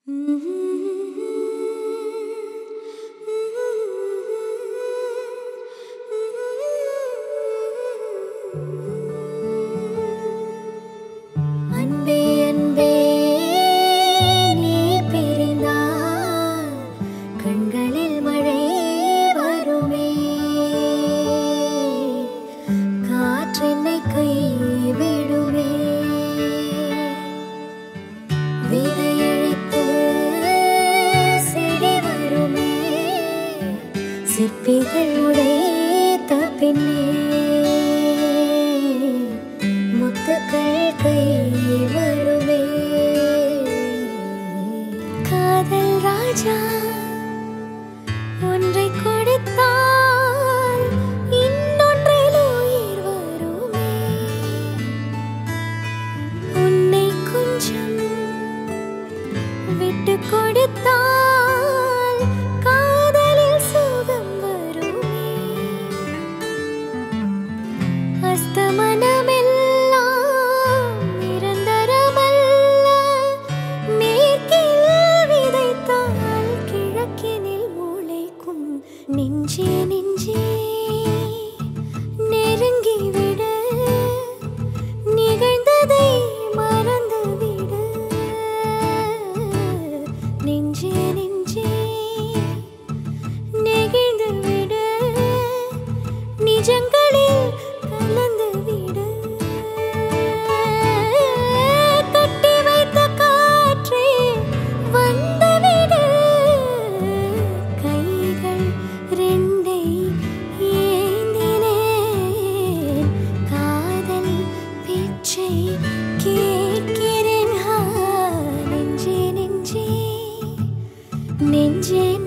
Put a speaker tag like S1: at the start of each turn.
S1: அன்பே அன்பே நீ பிரிந்தால் கண்களில் மழை வருமே, காற்றென்னை கைவிடுமே, விதையழித்து செடி வருமே, சிற்பிகள் உடைத்த பின்னே முத்துக்கள் கை வருமே. காதல் ராஜா ஒன்றை கொடுத்தால் இன்னொன்றில் உயிர் வருமே, உன்னை கொஞ்சம் விட்டு கொடுத்தால் காதலில் சுகம் வருமே. அஸ்தமனமெல்லாம் நிரந்தரமல்ல, மேற்கில் விதைத்தால் கிழக்கினில் முளைக்கும். நெஞ்சே நெஞ்சே நெருங்கிவிடு, நிகழ்ந்ததை மறந்துவிடு. நெஞ்சே நெஞ்சே நெகிழ்ந்துவிடு, நிஜங்களில் கலந்துவிடு. கட்டி வைத்த காற்றே வந்துவிடு, கைகள் ரெண்டை ஏந்தினேன், காதல் பிச்சை கேட்கிறேன். நெஞ்சே நெஞ்சே நெஞ்சே